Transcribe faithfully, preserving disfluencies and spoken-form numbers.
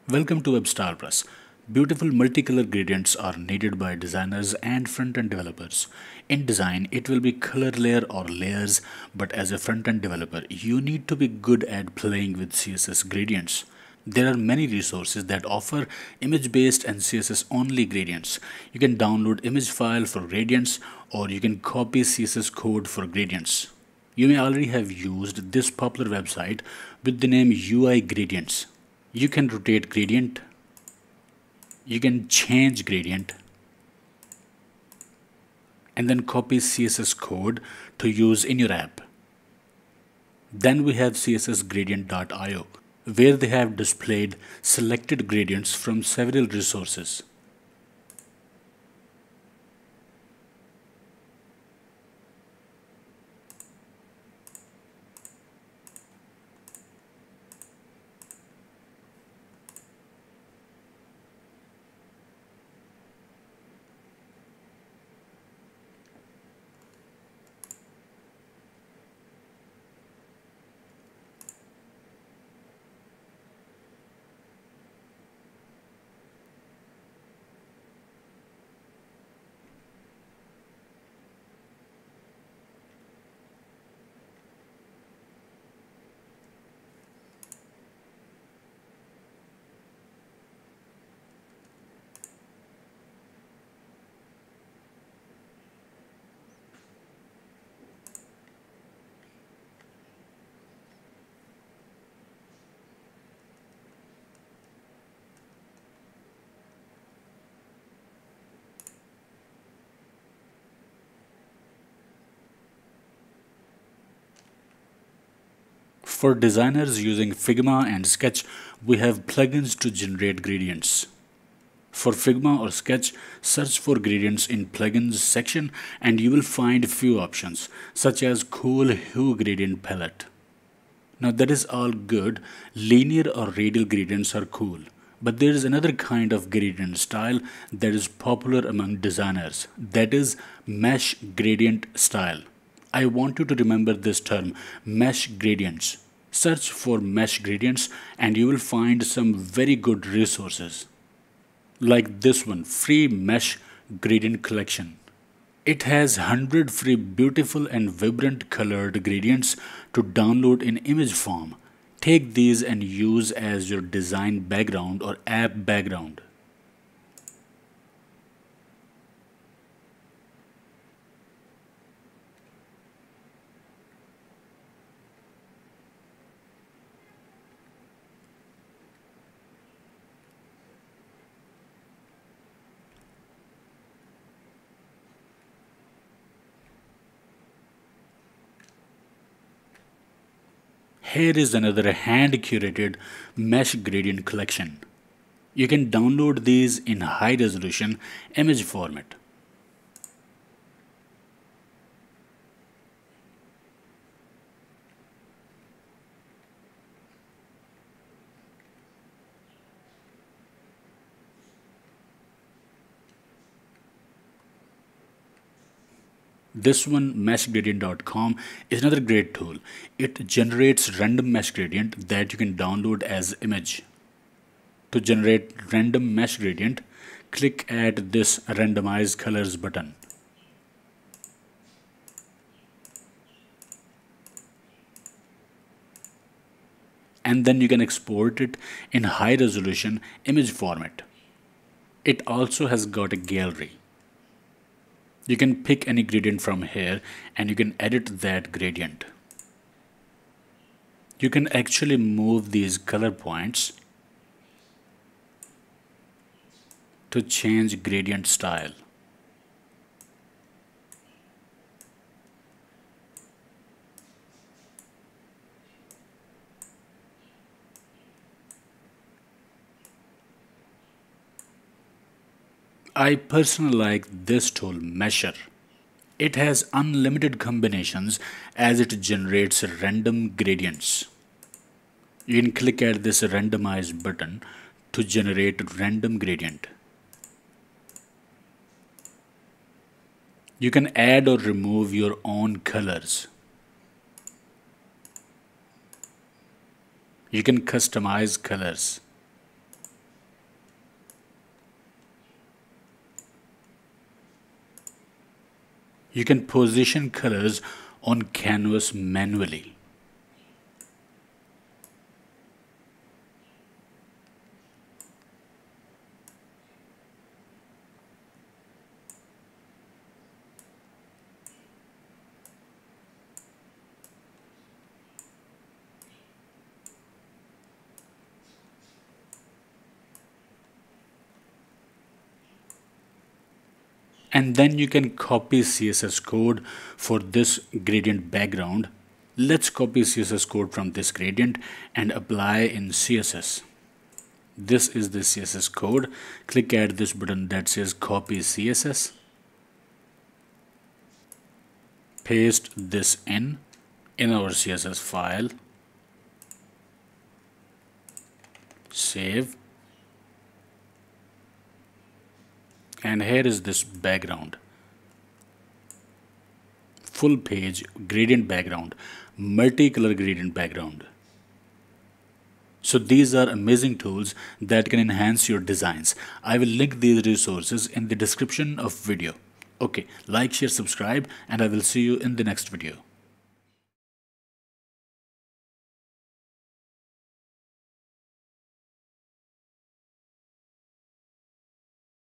Welcome to WebStylePress. Beautiful multicolor gradients are needed by designers and front-end developers. In design, it will be color layer or layers, but as a front-end developer, you need to be good at playing with C S S gradients. There are many resources that offer image-based and C S S-only gradients. You can download image file for gradients, or you can copy C S S code for gradients. You may already have used this popular website with the name U I Gradients. You can rotate gradient, you can change gradient, and then copy C S S code to use in your app. Then we have C S S gradient dot i o, where they have displayed selected gradients from several resources. For designers using Figma and Sketch, we have plugins to generate gradients. For Figma or Sketch, search for gradients in plugins section and you will find few options such as cool hue gradient palette. Now that is all good. Linear or radial gradients are cool. But there is another kind of gradient style that is popular among designers. That is mesh gradient style. I want you to remember this term, mesh gradients. Search for mesh gradients and you will find some very good resources. Like this one, free mesh gradient collection. It has one hundred free beautiful and vibrant colored gradients to download in image form. Take these and use as your design background or app background. Here is another hand-curated mesh gradient collection. You can download these in high-resolution image format. This one, mesh gradient dot com, is another great tool. It generates random mesh gradient that you can download as image. To generate random mesh gradient, click at this randomize colors button. And then you can export it in high resolution image format. It also has got a gallery. You can pick any gradient from here and you can edit that gradient. You can actually move these color points to change gradient style. I personally like this tool, Mesher. It has unlimited combinations as it generates random gradients. You can click at this randomize button to generate random gradient. You can add or remove your own colors. You can customize colors. You can position colors on canvas manually. And then you can copy C S S code for this gradient background. Let's copy C S S code from this gradient and apply in C S S. This is the C S S code. Click at this button that says copy C S S. Paste this in, in our C S S file. Save. And here is this background. Full page gradient background, multicolor gradient background. So these are amazing tools that can enhance your designs. I will link these resources in the description of video. Okay, like, share, subscribe, and I will see you in the next video.